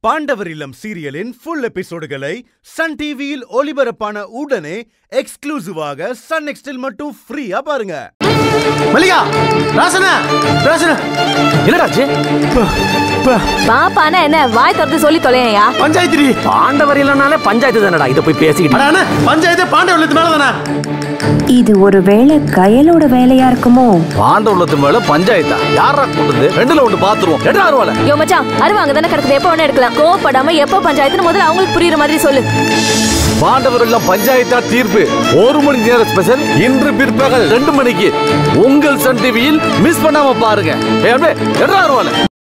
பாண்டவர் இல்லம் சீரியலின் full எபிசோடுகளை Sun டிவியில் ஒளிபரப்பான உடனே எக்ஸ்க்ளூசிவாக சன் நெக்ஸ்டில் மட்டும் ஃப்ரீயா பாருங்க. மல்லிகா, ராசனா, ராசனா, என்னடாச்சு? பாப்பானா என்ன வாய் திறந்து சொல்லி தொலையா? பஞ்சாயத்து பாண்டவர் இல்லனாலே பஞ்சாயத்து தானடா. இத போய் பேசிக்கிட்டு அண்ணா, பஞ்சாயத்து பாண்டவர் இல்லத்து மேல தானே. இது ஒருவேளை கயலோட வேலையா இருக்குமோ? பாண்டவர்லத்து மேல பஞ்சாயத்தா? யாரா கூடுது? ரெண்டுல ஒன்னு பாத்துருவோம். எடா அருவால. யோ மச்சான், அருவாங்க தான கிடக்குது. எப்ப வேணா எடுக்கலாம். கோவப்படாம எப்ப பஞ்சாயத்துன்னு முதல்ல அவங்களுக்கு புரியுற மாதிரி சொல்லு. பாண்டவர் இல்லம் பஞ்சாயத்தா தீர்ப்பு 1 மணி நேர ஸ்பெஷல் இன்று பிற்பகல் 2 மணிக்கு உங்கள் சன் டிவியில் மிஸ் பண்ணாம பாருங்க. எடா அருவால.